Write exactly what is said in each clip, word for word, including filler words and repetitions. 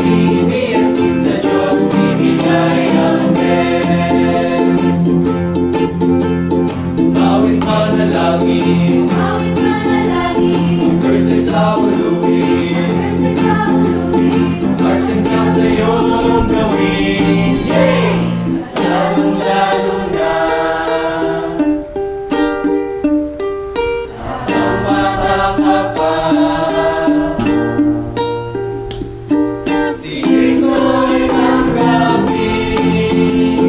C B S, sa Diyos ibigay ang best. Bawat panalangin, verses hahuluin, arts and crafts sa iyong gawin. Yay! Lalong-lalo na habang bata ka pa, si Kristo'y tanggapin.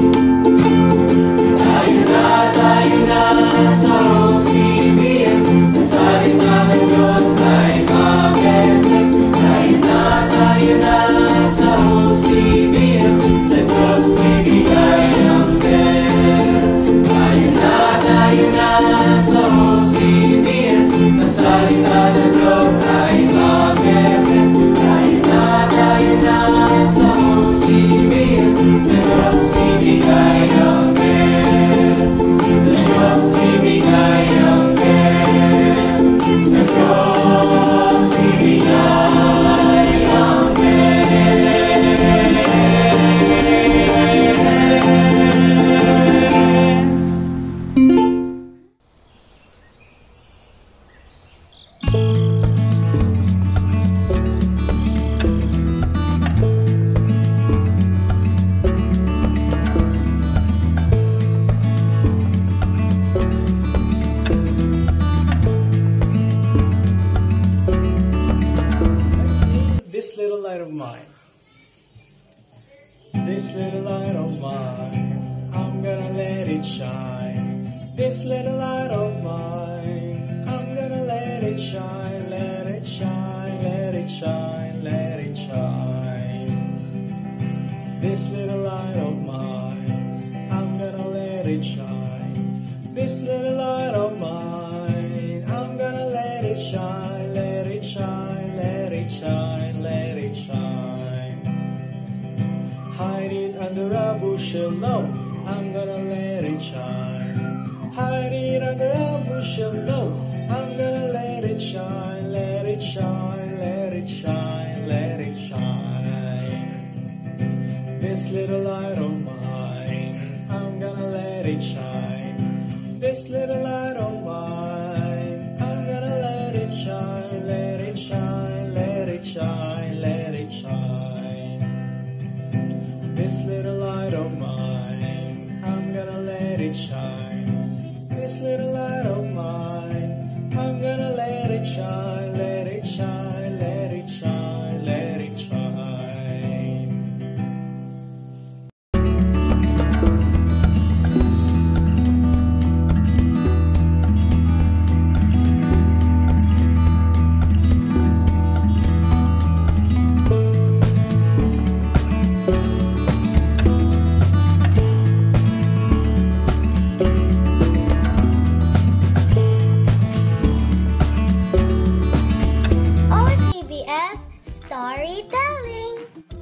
Tayo na, tayo na sa O C B S, sa salita ng Diyos ay mabentes. Tayo na, tayo na sa O C B S, sa Diyos ibigay ang best. Tayo na, tayo na sa O C B S, sa salita ng Diyos ay mabentes. Tayo na, tayo na sa O C B S, sa Diyos ibigay ang best. Sa Diyos ibigay ang best. Sa Diyos ibigay ang best. This little light of mine, this little light of mine, I'm gonna let it shine. This little light of mine, I'm gonna let it shine, let it shine, let it shine, let it shine. This little light of mine, I'm gonna let it shine. This little light of mine, I'm gonna let it shine, let it shine, let it shine, let it shine. Hide it under a bushel, no, I'm gonna let it shine. Hide it under a bushel, no, I'm gonna let it shine, let it shine, let it shine, let it shine. This little light of mine, I'm gonna let it shine. This little light of mine, I'm gonna let it shine, let it shine, let it shine, let it shine. This little light of mine, I'm gonna let it shine. This little light of mine, I'm gonna let it shine, let it shine, let it shine, let it shine. O C B S Storytelling.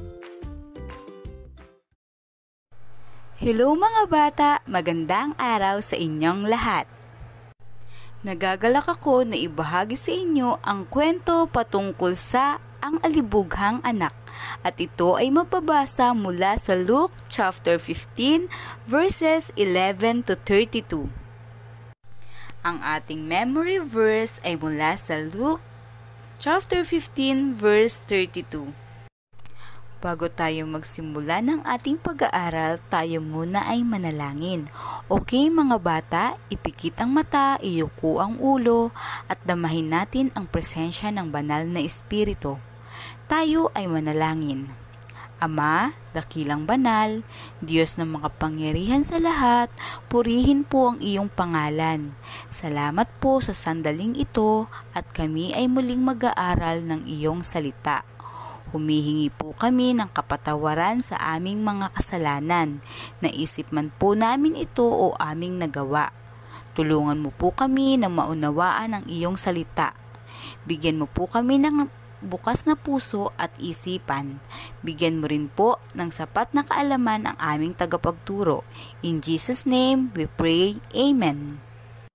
Hello mga bata, magandang araw sa inyong lahat. Nagagalak ako na ibahagi sa inyo ang kwento patungkol sa Ang Alibughang Anak, at ito ay mapabasa mula sa Luke chapter fifteen verses eleven to thirty-two. Ang ating memory verse ay mula sa Luke chapter fifteen verse thirty-two. Bago tayo magsimula ng ating pag-aaral, tayo muna ay manalangin. Okay mga bata, ipikit ang mata, iyuko ang ulo, at damahin natin ang presensya ng banal na Espiritu. Tayo ay manalangin. Ama, dakilang banal, Diyos na makapangyarihan sa lahat, purihin po ang iyong pangalan. Salamat po sa sandaling ito at kami ay muling mag-aaral ng iyong salita. Humihingi po kami ng kapatawaran sa aming mga kasalanan. Naisip man po namin ito o aming nagawa. Tulungan mo po kami na maunawaan ang iyong salita. Bigyan mo po kami ng bukas na puso at isipan. Bigyan mo rin po ng sapat na kaalaman ang aming tagapagturo. In Jesus' name, we pray. Amen.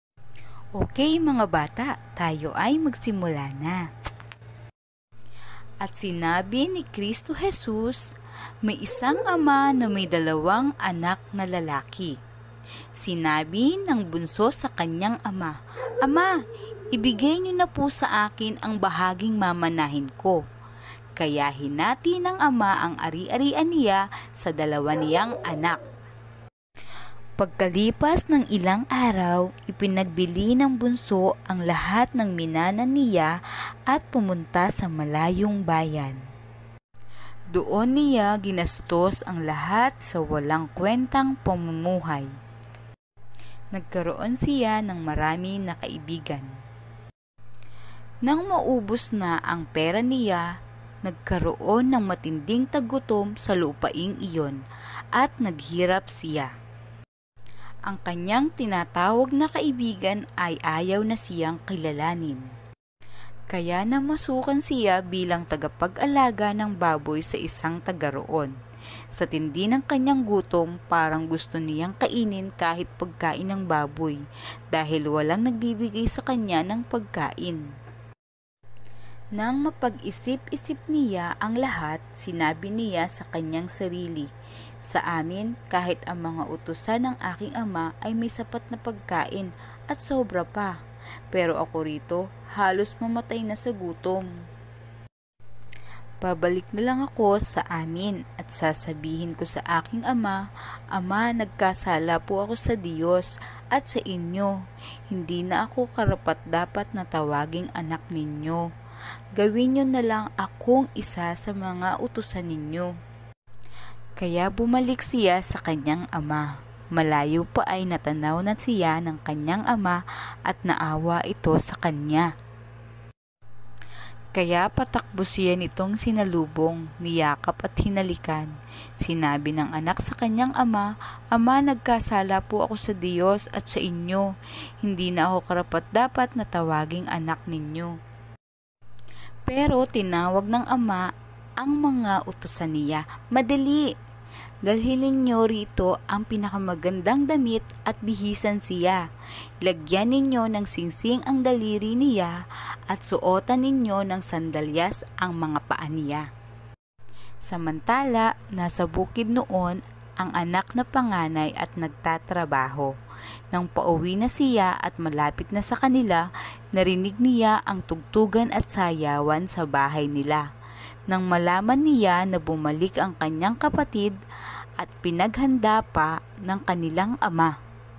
Okay mga bata, tayo ay magsimula na. At sinabi ni Kristo Jesus, may isang ama na may dalawang anak na lalaki. Sinabi ng bunso sa kanyang ama, "Ama, ibigay niyo na po sa akin ang bahaging mamanahin ko." Kaya hinati ng ama ang ari-arian niya sa dalawa niyang anak. Pagkalipas ng ilang araw, ipinagbili ng bunso ang lahat ng minanan niya at pumunta sa malayong bayan. Doon niya ginastos ang lahat sa walang kwentang pamumuhay. Nagkaroon siya ng marami na kaibigan. Nang maubos na ang pera niya, nagkaroon ng matinding tagutom sa lupaing iyon at naghirap siya. Ang kanyang tinatawag na kaibigan ay ayaw na siyang kilalanin. Kaya namasukan siya bilang tagapag-alaga ng baboy sa isang taga roon. Sa tindi ng kanyang gutom, parang gusto niyang kainin kahit pagkain ng baboy dahil walang nagbibigay sa kanya ng pagkain. Nang mapag-isip-isip niya ang lahat, sinabi niya sa kanyang sarili, "Sa amin, kahit ang mga utusan ng aking ama ay may sapat na pagkain at sobra pa. Pero ako rito, halos mamatay na sa gutom. Babalik na lang ako sa amin at sasabihin ko sa aking ama, Ama, nagkasala po ako sa Diyos at sa inyo. Hindi na ako karapat-dapat na tawaging anak ninyo. Gawin niyo na lang akong isa sa mga utusan ninyo." Kaya bumalik siya sa kanyang ama. Malayo pa ay natanaw na siya ng kanyang ama at naawa ito sa kanya. Kaya patakbo siya nitong sinalubong, niyakap at hinalikan. Sinabi ng anak sa kanyang ama, "Ama, nagkasala po ako sa Diyos at sa inyo. Hindi na ako karapat-dapat na tawaging anak ninyo." Pero tinawag ng ama ang mga utusan niya, "Madali! Dalhin ninyo rito ang pinakamagandang damit at bihisan siya. Lagyan ninyo ng singsing ang daliri niya at suotan ninyo ng sandalyas ang mga paa niya." Samantala, nasa bukid noon ang anak na panganay at nagtatrabaho. Nang pauwi na siya at malapit na sa kanila, narinig niya ang tugtugan at sayawan sa bahay nila. Nang malaman niya na bumalik ang kanyang kapatid at pinaghanda pa ng kanilang ama.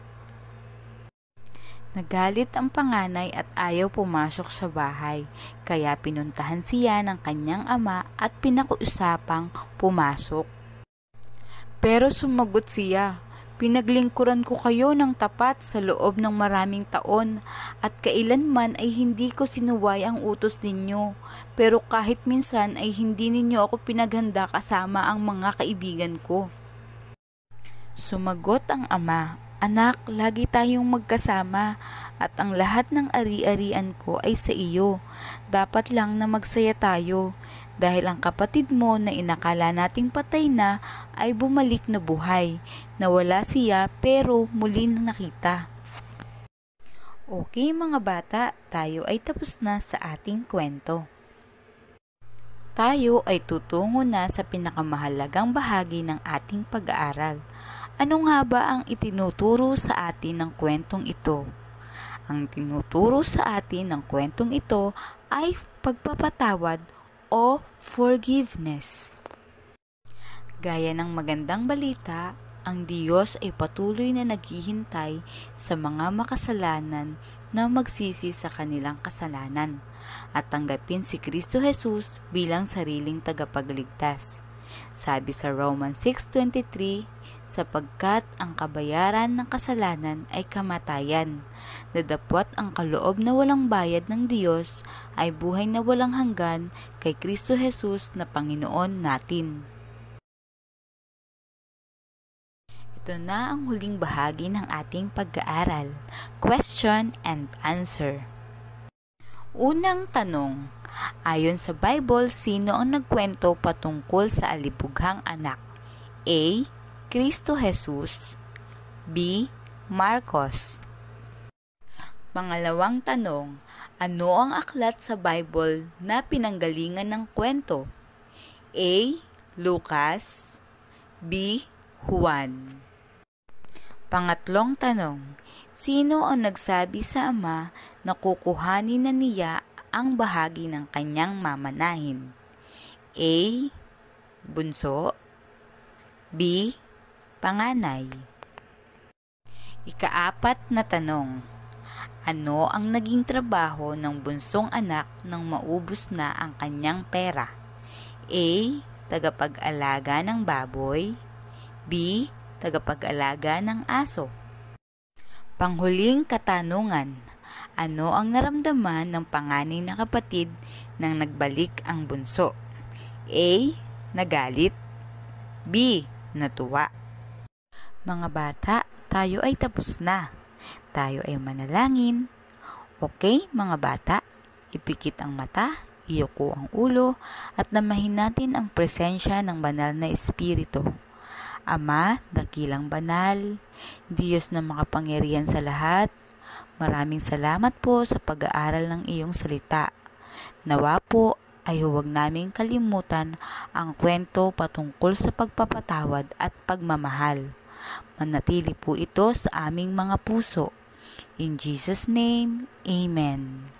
Nagalit ang panganay at ayaw pumasok sa bahay, kaya pinuntahan siya ng kanyang ama at pinakiusapang pumasok. Pero sumagot siya, "Pinaglingkuran ko kayo ng tapat sa loob ng maraming taon at kailanman ay hindi ko sinuway ang utos ninyo. Pero kahit minsan ay hindi ninyo ako pinaghanda kasama ang mga kaibigan ko." Sumagot ang ama, "Anak, lagi tayong magkasama at ang lahat ng ari-arian ko ay sa iyo. Dapat lang na magsaya tayo dahil ang kapatid mo na inakala nating patay na ay bumalik na buhay. Nawala siya pero muli na nakita." Okay mga bata, tayo ay tapos na sa ating kwento. Tayo ay tutungo na sa pinakamahalagang bahagi ng ating pag-aaral. Ano nga ba ang itinuturo sa atin ng kwentong ito? Ang tinuturo sa atin ng kwentong ito ay pagpapatawad o forgiveness. Gaya ng magandang balita, ang Diyos ay patuloy na naghihintay sa mga makasalanan na magsisi sa kanilang kasalanan at tanggapin si Kristo Jesus bilang sariling tagapagligtas. Sabi sa Romans six twenty-three, sapagkat ang kabayaran ng kasalanan ay kamatayan, dadapwat ang kaloob na walang bayad ng Diyos ay buhay na walang hanggan kay Kristo Jesus na Panginoon natin. Ito na ang huling bahagi ng ating pag-aaral, question and answer. Unang tanong, ayon sa Bible, sino ang nagkwento patungkol sa alibughang anak? A. Kristo Jesus. B. Marcos. Pangalawang tanong, Ano ang aklat sa Bible na pinanggalingan ng kwento? A. Lucas. B. Juan. Pangatlong tanong, sino ang nagsabi sa ama na kukuhanin na niya ang bahagi ng kanyang mamanahin? A. Bunso. B. Panganay. Ikaapat na tanong, ano ang naging trabaho ng bunsong anak nang maubos na ang kanyang pera? A. Tagapag-alaga ng baboy. B. Tagapag-alaga ng aso. Panghuling katanungan, ano ang naramdaman ng panganay na kapatid nang nagbalik ang bunso? A. Nagalit. B. Natuwa. Mga bata, tayo ay tapos na. Tayo ay manalangin. Okay, mga bata, ipikit ang mata, iyuko ang ulo, at namahin natin ang presensya ng banal na Espiritu. Ama, dakilang banal, Diyos na makapangyarihan sa lahat, maraming salamat po sa pag-aaral ng iyong salita. Nawa po ay huwag naming kalimutan ang kwento patungkol sa pagpapatawad at pagmamahal. Manatili po ito sa aming mga puso. In Jesus' name, Amen.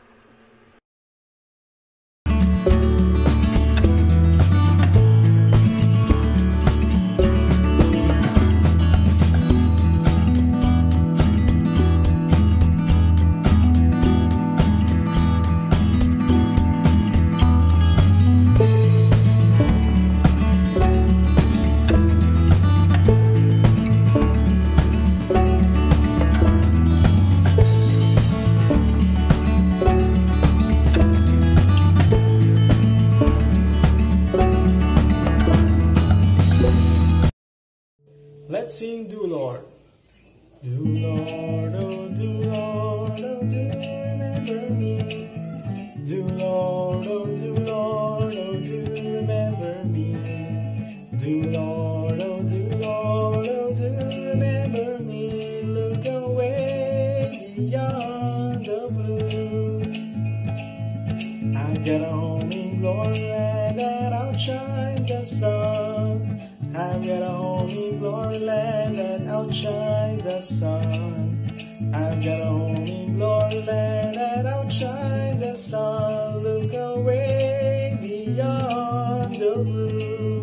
Let's sing Do Lord. Do Lord, oh do Lord, oh do remember me. Do Lord, oh do Lord, oh do remember me. Do Lord, oh do Lord, oh do remember me. Look away beyond the blue. I've got a home in glory land that outshines the sun. I've got a home in glory land that outshines the sun. I've got a home in glory land that outshines the sun. Look away beyond the blue.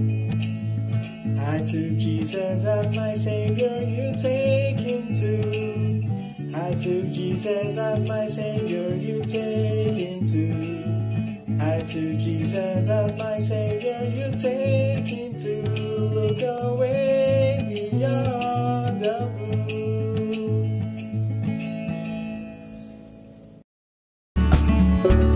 I took Jesus as my Savior, you take him too. I took Jesus as my Savior, you take him too. I took Jesus as my Savior, you take him too. Look away beyond the blue.